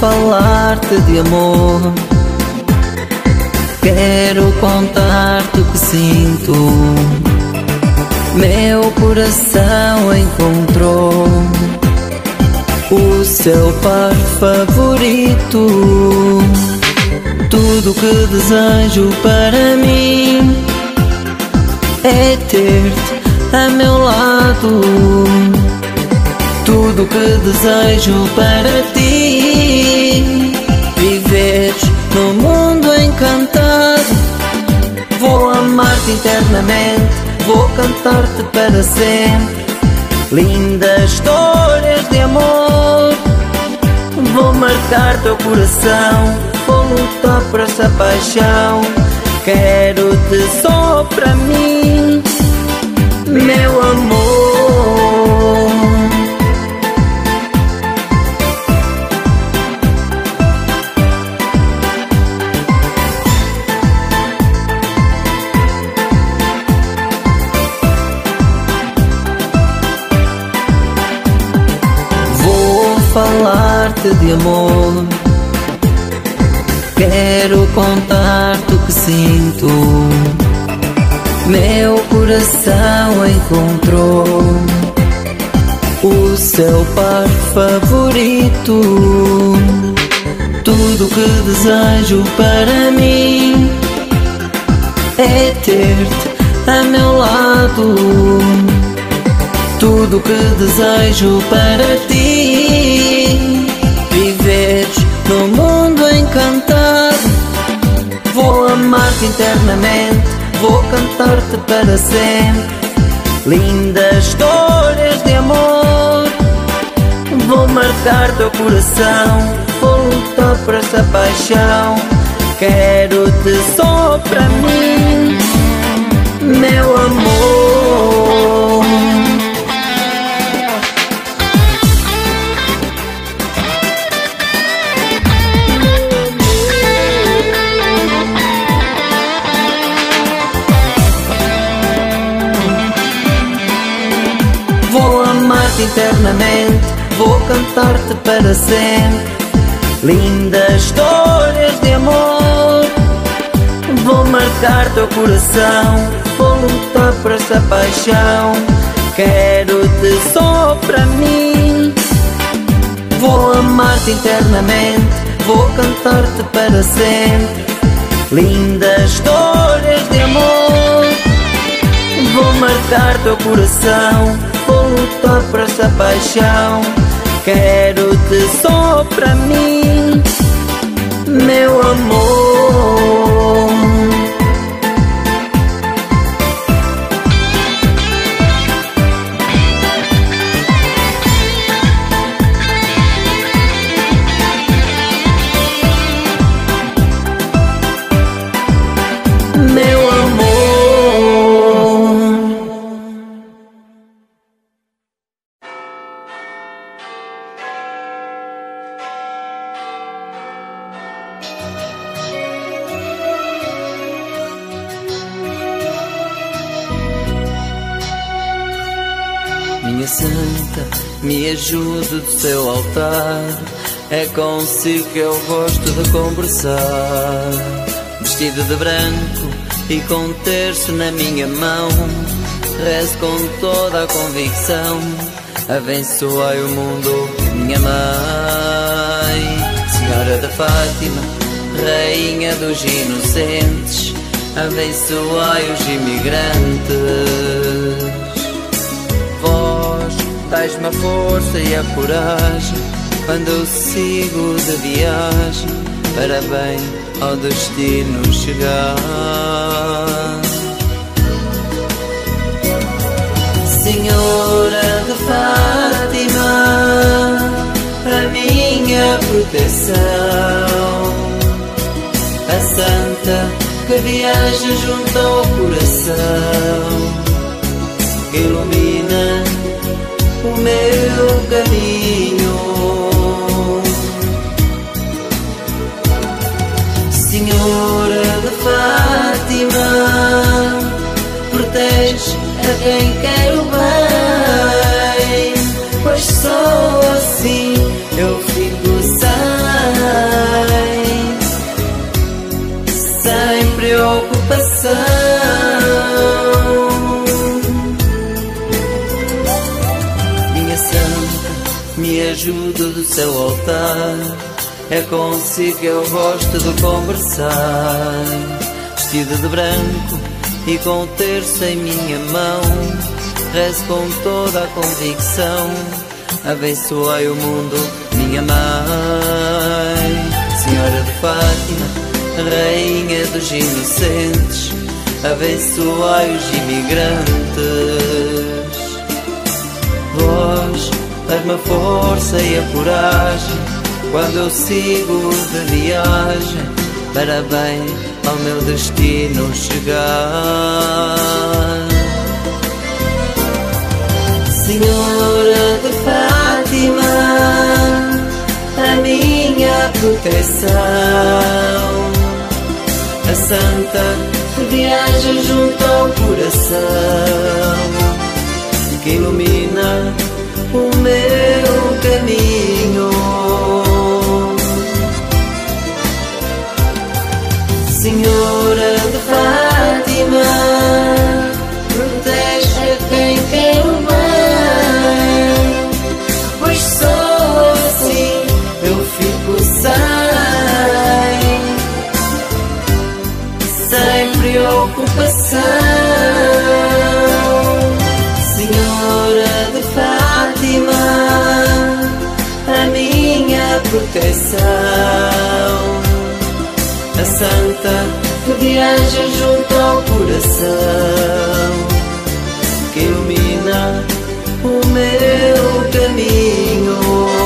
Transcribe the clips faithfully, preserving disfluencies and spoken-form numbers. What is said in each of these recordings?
falar-te de amor. Quero contar-te o que sinto. Meu coração encontrou o seu par favorito. Tudo que desejo para mim é ter-te a meu lado. Tudo que desejo para ti, viveres no mundo encantado. Vou amar-te internamente, vou cantar-te para sempre lindas histórias de amor. Vou marcar teu coração, vou lutar por essa paixão. Quero-te só para mim, meu amor. Vou falar-te de amor. Quero contar-te o que sinto. Meu coração encontrou o seu par favorito. Tudo que desejo para mim é ter-te a meu lado. Tudo que desejo para ti, viveres no mundo encantado. Vou amar-te internamente, vou cantar-te para sempre lindas histórias de amor. Vou marcar teu coração, vou lutar por essa paixão. Quero-te só para mim, meu amor. Vou amar-te internamente, vou cantar-te para sempre lindas histórias de amor. Vou marcar teu coração, vou lutar por essa paixão. Quero-te só para mim. Vou amar-te internamente, vou cantar-te para sempre lindas histórias de amor. Vou marcar teu coração, vou lutar por essa paixão. Quero-te só para mim, meu amor. Meu amor. Minha santa, me ajude do seu altar. É consigo que eu gosto de conversar. Vestido de branco e com terço na minha mão, rezo com toda a convicção. Abençoai o mundo, minha mãe. Senhora da Fátima, rainha dos inocentes, abençoai os imigrantes. Vós dais-me a força e a coragem quando eu sigo de viagem, para bem ao destino chegar. Senhora de Fátima, para minha proteção, a santa que viaja junto ao coração, ilumina o meu caminho. Senhora de Fátima, protege a quem quer o bem, pois só assim eu fico sã. me ajuda do seu altar. É consigo que eu gosto de conversar, vestido de branco e com o terço em minha mão. Rezo com toda a convicção, abençoai o mundo, minha mãe. Senhora de Fátima, rainha dos inocentes, abençoai os imigrantes. Vós dás-me a força e a coragem quando eu sigo de viagem, para bem ao meu destino chegar. Senhora de Fátima, a minha proteção, a santa que viaja junto ao coração, que ilumina o meu caminho. Senhora de Fátima, protege a quem quer o bem, pois só assim eu fico sem, sem preocupação. Senhora de Fátima, a minha proteção, a santa que viaja junto ao coração, que ilumina o meu caminho.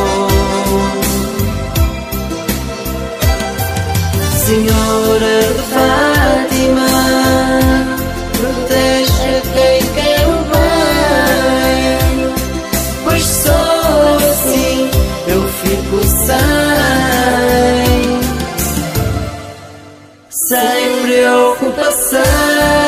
Senhora de Fátima, protege a quem quer o bem, pois só assim eu fico sem, sem preocupação.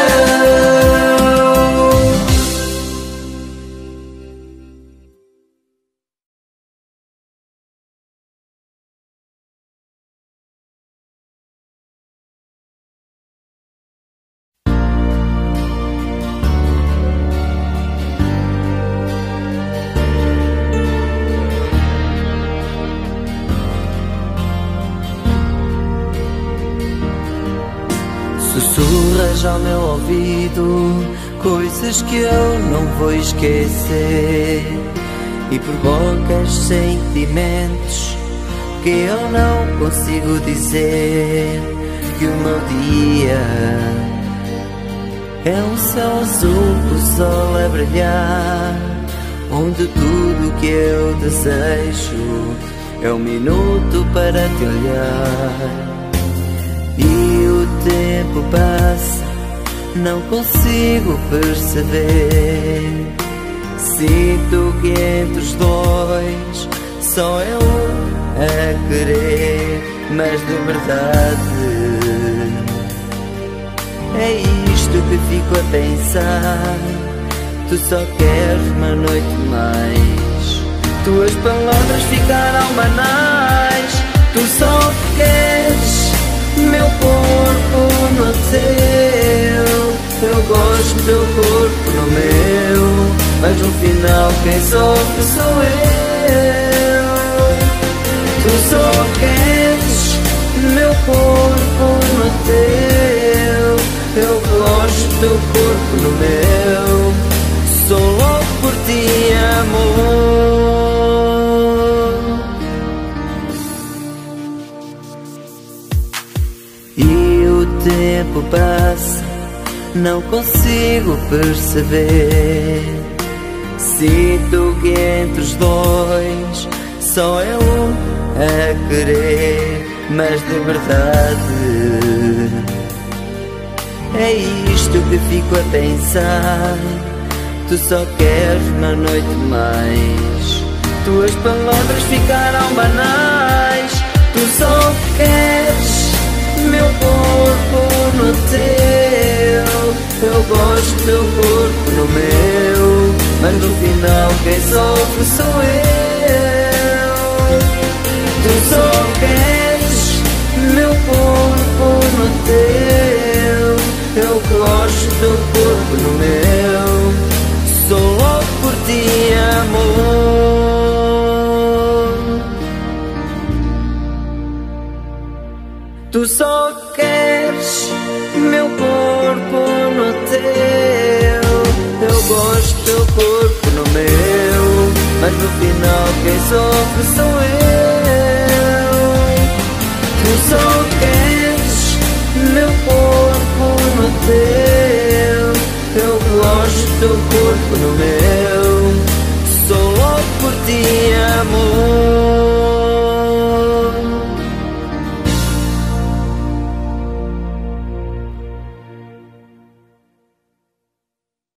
Sussurras ao meu ouvido coisas que eu não vou esquecer, e provocas sentimentos que eu não consigo dizer. Que o meu dia é um céu azul com o sol a brilhar, onde tudo que eu desejo é um minuto para te olhar. E o tempo passa, não consigo perceber. Sinto que entre os dois só é um a querer, mas de verdade é isto que fico a pensar. Tu só queres uma noite mais, tuas palavras ficaram banais. Tu só queres meu corpo no teu, eu gosto do teu corpo no meu, mas no final quem sofre sou eu. Tu só queres meu corpo no teu, eu gosto do teu corpo no meu, sou louco por ti, amor. E o tempo passa, não consigo perceber. Sinto que entre os dois só é um a querer, mas de verdade é isto que fico a pensar. Tu só queres uma noite mais, tuas palavras ficaram banais. Tu só queres meu corpo no teu, eu gosto do teu corpo no meu, mas no final quem sofre sou eu. Tu só queres meu corpo no teu, eu gosto do teu corpo no meu, sou louco por ti, amor. só queres meu corpo no teu. Eu gosto do teu corpo no meu, mas no final quem sofre sou eu. Tu só queres meu corpo no teu. Eu gosto do teu corpo no meu. Só por ti amo